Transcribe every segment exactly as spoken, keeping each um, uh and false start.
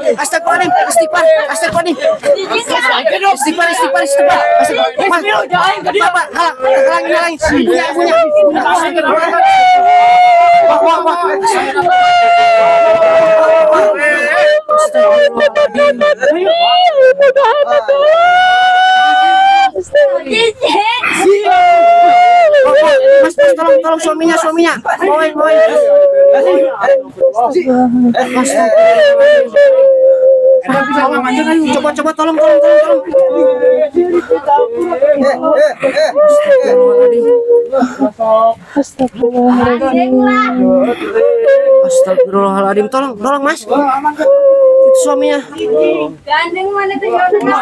Astagfirullahaladzim, istighfar, astagfirullahaladzim. Istighfar, istighfar, istighfar. Mas, Bapak, halang, halang, halang. Ibunya, ibunya, ibunya. Wah, wah, wah. Mas, mas, tolong, tolong suaminya, suaminya. Moin, moin. Coba, coba, tolong, tolong, tolong, tolong. Astagfirullahaladzim. Astagfirullahaladzim, tolong, tolong mas. Itu suaminya. Gandeng mana tuh?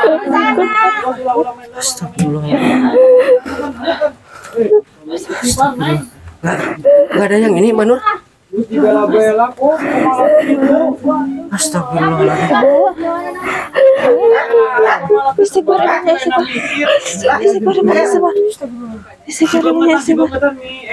Astagfirullah. Nggak ada yang ini, Mbak Nur. Astagfirullahaladzim. Istighfar, istighfar. Istighfar, istighfar. Istighfar,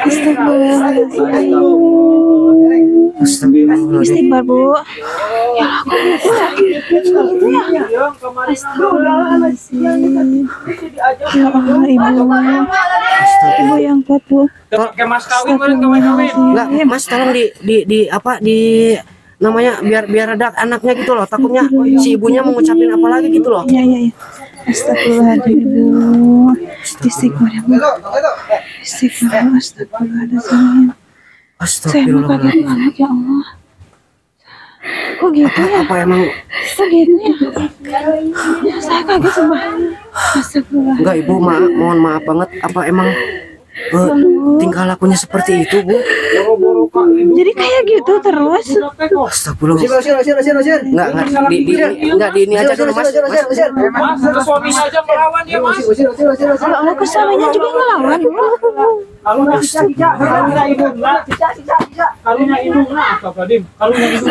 Astagfirullahaladzim. Istighfar, Bu. Ya aku gitu ya. Astagfirullahaladzim. Ya Allah, Ibu. Ibu yang kuat, Bu. Kayak mas kawin kemarin kawin-kawin. Enggak, Mas tolong di di di apa di namanya biar biar ada anaknya gitu loh. Takutnya si ibunya mau ngucapin apa lagi gitu loh. Iya, iya, iya. Astagfirullahaladzim, Bu. Istighfar, ya, Bu. Istighfar, astagfirullahaladzim. Saya mau kaget banget, ya Allah. Kok gitu ya? Apa emang? Kok gitu ya? Ya, saya kaget sumpah. Astagfirullah. Enggak, Ibu, maaf, mohon maaf banget. Apa emang uh, tingkah lakunya seperti itu, Bu? Jadi kayak gitu terus. Astagfirullah. Enggak, enggak di, di enggak di ini aja dulu, Mas. Mas, ke suaminya aja melawan ya, Mas. Kalau Allah ke suaminya juga ngelawan. Kalunya Ica, kalunya ibu enggak. Kalunya ibu enggak, Astagfirullahaladzim. Kalunya ibu.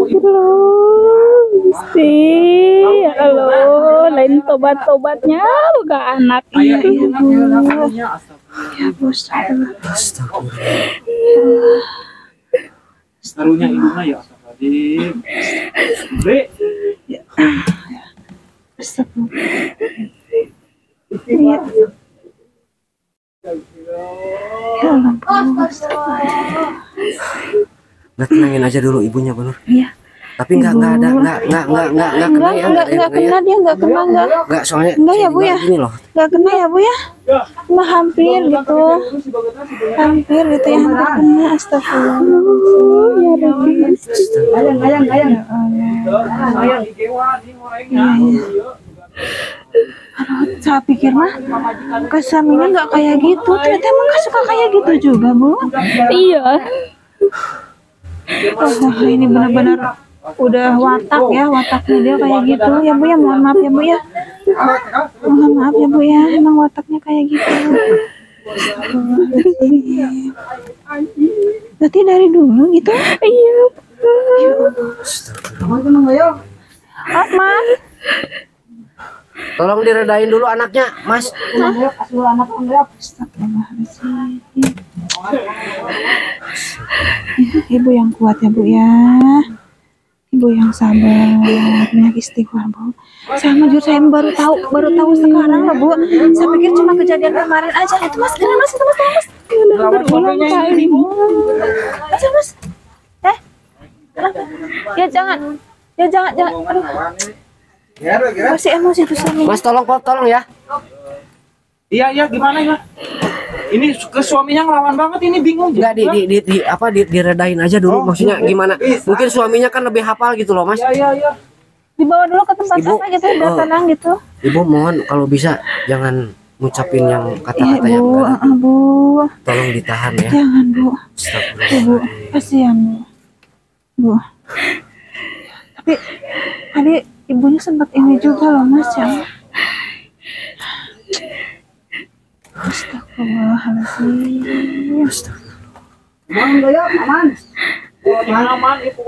Gusti, ya Allah, lain tobat-tobatnya bukan anak itu. Ya, Bos. Astagfirullah. Kalunya ibunya ya, Astagfirullahaladzim. Bre. Ya. Astagfirullah. Ya. Ya ampun, astagfirullah. Nah, tenangin aja dulu ibunya, Nur. Iya. Tapi enggak enggak ada enggak enggak enggak enggak enggak kena ya, enggak enggak kena, dia enggak kena, enggak. Enggak, soalnya Enggak ya, Bu ya? Gini loh. Enggak kena ya, Bu ya? Cuma hampir gitu. Hampir gitu ya, hampir kena. Astagfirullah. Ya Rabbi. Ayang, ayang, ayang. Ya Allah. Ayang di kewa, di orangnya. Aduh, saya pikir mah kesaminya nggak kayak gitu. Ternyata emang nggak suka kayak gitu juga, Bu. Iya. Oh, ini benar-benar udah watak ya, wataknya dia kayak gitu ya, Bu ya. Mohon maaf ya, Bu ya. Mohon maaf ya, Bu ya. Emang wataknya kayak gitu. Berarti dari dulu gitu? Iya. Oh, Mas. Tolong diredain dulu anaknya, Mas. Ya, Ibu yang kuat ya, Bu ya. Ibu yang sabar, banyak istighfar, Bu. Saya jujur saya baru tahu, baru tahu sekarang loh, Bu. Saya pikir cuma kejadian kemarin aja. Itu Mas, kena Mas, itu Mas, Mas. Udah berulang kali, Mas, Mas. Eh, ya jangan, ya jangan, jangan. Aduh. Masih emosi tuh suami. Mas tolong kok, tolong ya. Iya, iya, gimana ya? Ini ke suaminya ngelawan banget, ini bingung. Enggak di, di, di, di apa di, diredain aja dulu, maksudnya gimana? Mungkin suaminya kan lebih hafal gitu loh, Mas. Iya, iya, iya. Dibawa dulu ke tempat Ibu, sana gitu, biar oh. tenang gitu. Ibu mohon kalau bisa jangan ngucapin yang kata-kata Iya, yang Bu, enggak. uh, Bu. Tolong ditahan ya. Jangan, Bu. Astagfirullah. Bu, kasihan, Bu. Bu. Tapi tadi ibunya sempat ini juga loh, Mas ya. Astagfirullahaladzim. Aman enggak ya? Aman. Aman itu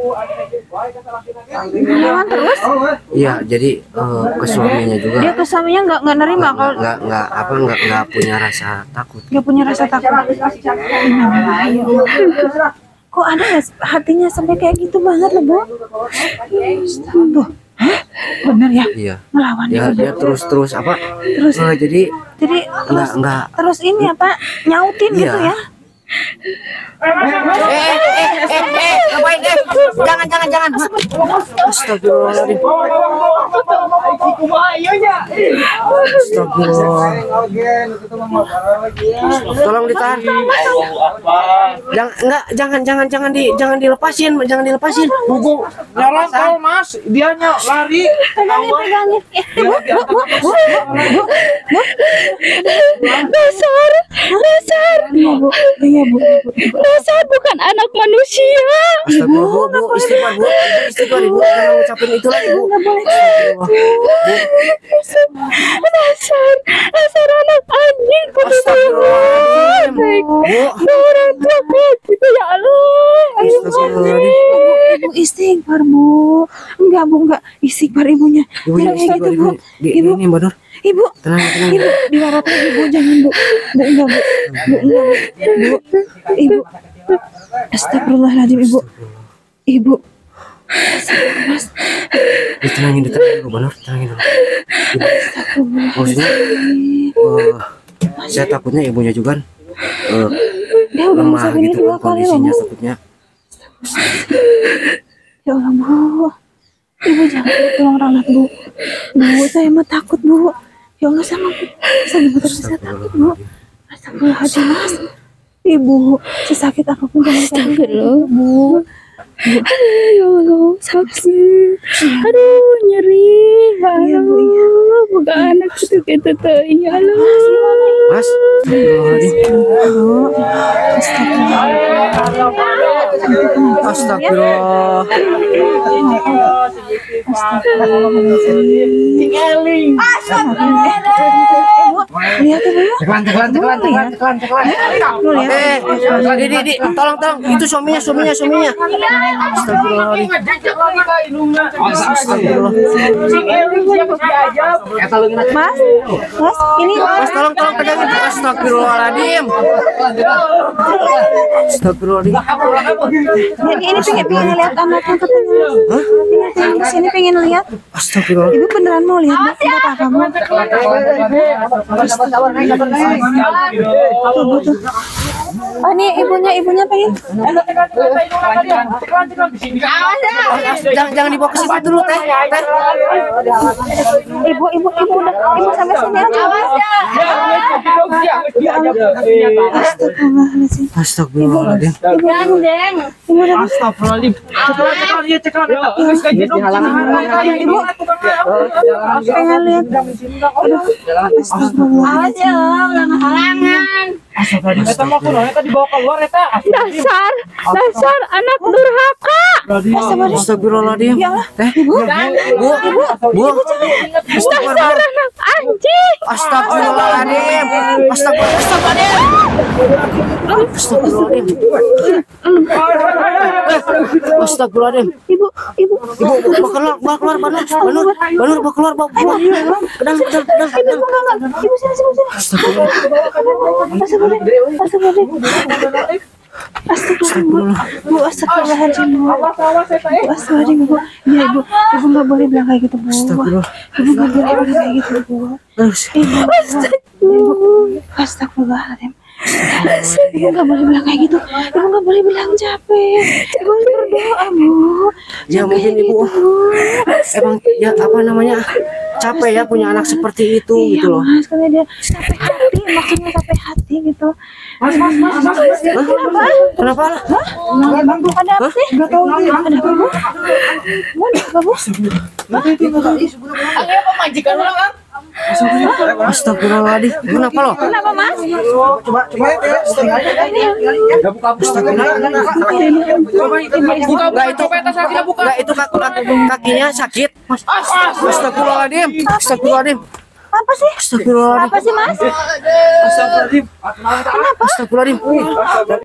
Aman terus? Iya, jadi uh, ke suaminya juga. Dia ke suaminya nggak nggak nerima Nggak, kalau nggak, nggak, apa nggak nggak punya rasa takut. dia punya rasa takut. kok ada ya hatinya sampai kayak gitu banget loh, Bu? Tuh, hah? Bener ya? Iya. Melawan Ya ya, dia terus terus apa? Terus eh, jadi jadi enggak terus, enggak terus ini apa? Nyautin Iya. gitu ya? eh eh eh eh eh ngapain eh jangan jangan jangan astagfirullahaladzim astagfirullah tolong ditahan jangan enggak jangan jangan jangan di jangan dilepasin jangan dilepasin Bubu nyerang kau mas, dia lari. Pegangin, pegangin. Eh, Bu, Bu, Bu, Bu, Bu, Bu. Dasar, dasar, Iya, Bu. Iya, Bu. dasar bukan anak manusia. astagfirullah bu bu istighfar bu Ibu istighfar ibu jangan ngucapin itu lagi bu astagfirullah Dasar, dasar anak anjing. astagfirullahaladzim bu Orang tua kayak gitu ya Allah. astagfirullahaladzim Ibu istighfar, Bu. Enggak, Bu, enggak. Istighfar ibunya. ibu Jangan kayak istighfar gitu, ibu Bu. di Ibu, ini mbak Nur Ibu. tenang tenang Ibu, dilarang Ibu, jangan, Bu. Bu, enggak, Bu. Bu, enggak, Bu. Bu, Ibu. Astagfirullahaladzim, Ibu. Ibu. Mas, ditenangin ditenangin dulu mbak Nur tenangin dulu Ibu, maksudnya eh, saya takutnya ibunya juga eh, dia udah lemah rusak ini gitu dua kan kali loh, kondisinya Bu. takutnya Ya Allah, Bu. Ibu jangan tolong rawat, Bu. Bu, saya mah takut, Bu. Ya Allah, sama saya betul saya takut, Bu. Astagfirullahaladzim, Mas. Ibu, sesakit apapun jangan kayak gitu, Bu. Ya Allah, sakit. Aduh, nyeri. Iya, Bu, iya. Bukan anak itu gitu tuh. Ya Allah. mas astagfirullahaladzim astagfirullah Lihat ya, Bu, ya. Teklan teklan teklan teklan teklan teklan. Lu lihat. eh di, di, di, tolong tolong itu suaminya suaminya suaminya astagfirullahaladzim astagfirullah Mas, Mas, ini mas tolong tolong pegangin astagfirullahaladzim astagfirullahaladzim ini, ini pengen pengen lihat anaknya katanya. Hah? Pengen pengen kesini pengen lihat. astagfirullah Ibu beneran mau lihat, Bu? Enggak apa-apa, Bu. Tuh, Bu, tuh. Oh, ini ibunya, ibunya pengen. jangan jangan dibawa ke situ dulu teh teh Ibu, ibu, ibu udah, ibu sampai sini aja. Astagfirullahaladzim. astagfirullahaladzim Ibu udah. Astagfirullahaladzim. Ceklan ceklan dia ceklan. Ibu pengen lihat. Aduh, astagfirullah. Astagfirullahaladzim. Eta mah kuno eta dibawa keluar eta. Dasar, dasar anak durhaka. astagfirullahaladzim teh bu bu bu istighfar Dasar bu anak anjing. astagfirullahaladzim astagfirullahaladzim astagfirullahaladzim astagfirullahaladzim Ibu, ibu. ibu bawa keluar bawa keluar banur banur banur bawa keluar bawa keluar pedang pedang pedang pedang Ibu sini, sini, sini. Astagfirullahaladzim. Astagfirullahaladzim. Astagfirullah. Bu, astagfirullahaladzim, Bu. Bu, astagfirullahaladzim, Bu. Ya, Ibu. Ibu nggak boleh bilang kayak gitu, Bu. Astagfirullah. Ibu nggak boleh bilang kayak gitu, Bu. terus Ibu, Ibu. Astagfirullahaladzim. Ibu nggak boleh bilang kayak gitu. Ibu nggak boleh bilang capek. Ibu harus berdoa, Bu. ya mungkin ibu emang ya apa namanya capek ya punya anak seperti itu Iya, gitu loh Mas, karena dia capek hati, maksudnya capek hati gitu. Mas, mas, mas, mas, mas. Kenapa? kenapa lah Hah? Ada apa sih? Gak tahu. Ada apa, Bu? Bu, ada apa, Bu? astagfirullahaladzim kenapa loh Kenapa, Mas? Coba coba Ini Enggak itu enggak itu kaki, kakinya sakit mas astagfirullahaladzim astagfirullahaladzim apa sih? astagfirullahaladzim Apa sih, Mas? Astagfirullahaladzim. astagfirullahaladzim